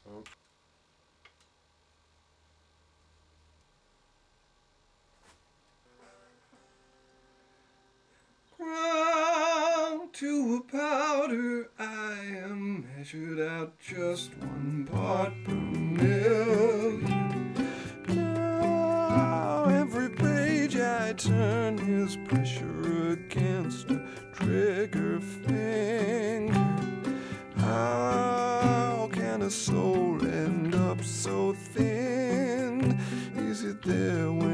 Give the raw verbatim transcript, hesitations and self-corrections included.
Ground to a powder, I am measured out just one part per million. Now every page I turn is pressure against a trigger finger. How can a soul end up so thin? Is it there when